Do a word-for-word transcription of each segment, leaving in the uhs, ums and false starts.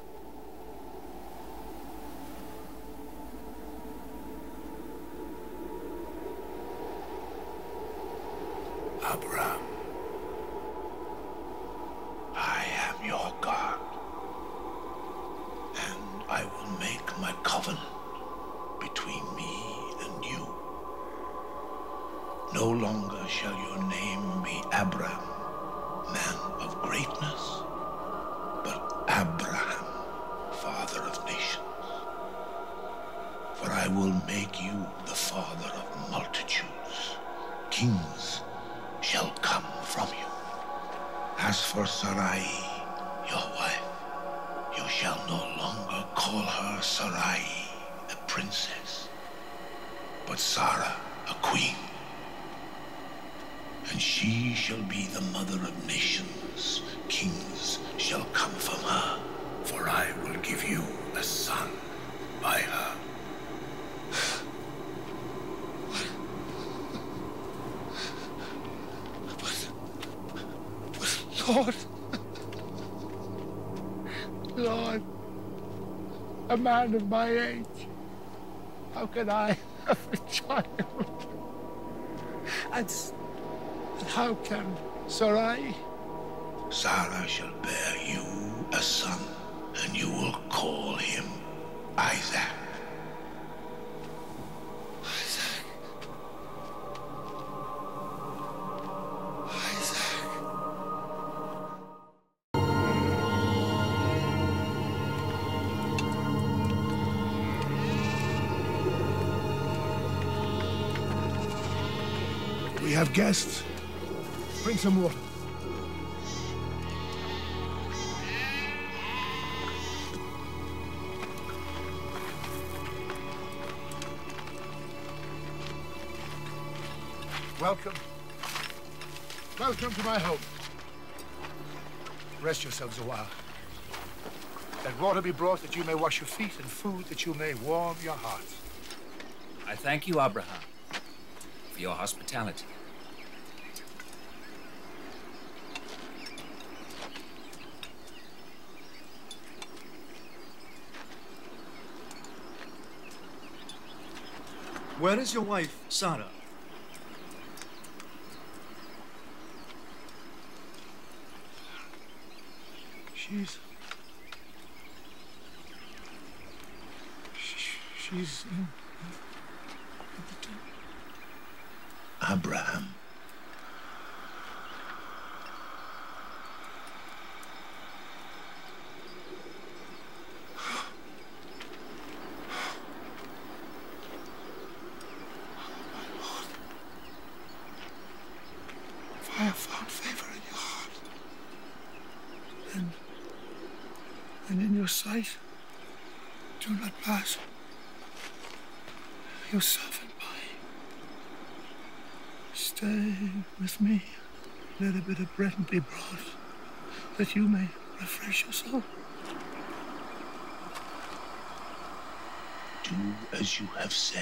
Abraham, I am your God, and I will make my covenant between me and you. No longer shall your name be Abraham, man of greatness, but Abraham, father of nations. For I will make you the father of multitudes. Kings shall come from you. As for Sarai, your wife, you shall no longer call her Sarai, a princess, but Sarah, a queen. And she shall be the mother of nations. Kings shall come from her, for I will give you a son by her. Lord, Lord, a man of my age, how can I have a child? And, and how can Sarai? Sarah shall bear you a son, and you will call him Isaac. We have guests. Bring some water. Welcome. Welcome to my home. Rest yourselves a while. Let water be brought that you may wash your feet, and food that you may warm your hearts. I thank you, Abraham, for your hospitality. Where is your wife, Sarah? She's... She, she's in... Abraham. I have found favor in your heart, and, and in your sight, do not pass yourself in by. Stay with me. Let a bit of bread be brought, that you may refresh your soul. Do as you have said.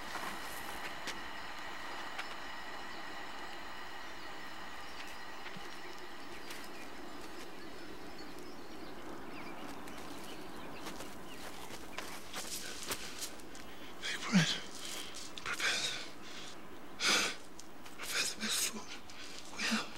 Bread. Prepare the, prepare the best food. We have.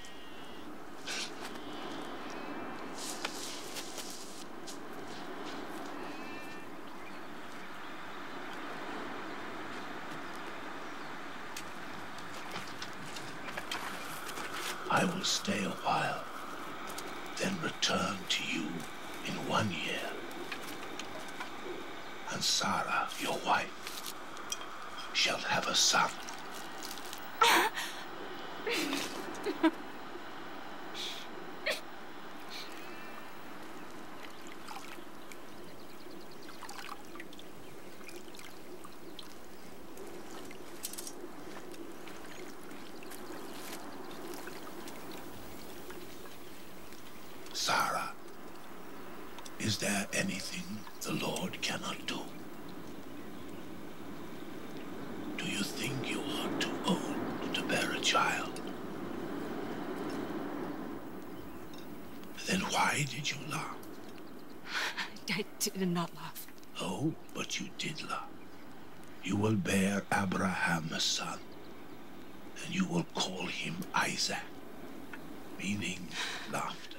I will stay a while, then return to you in one year. And Sarah, your wife, shall have a son. Sarah, is there anything the Lord cannot do? Do you think you are too old to bear a child? Then why did you laugh? I did not love. Oh, but you did love. You will bear Abraham a son, and you will call him Isaac, meaning laughter.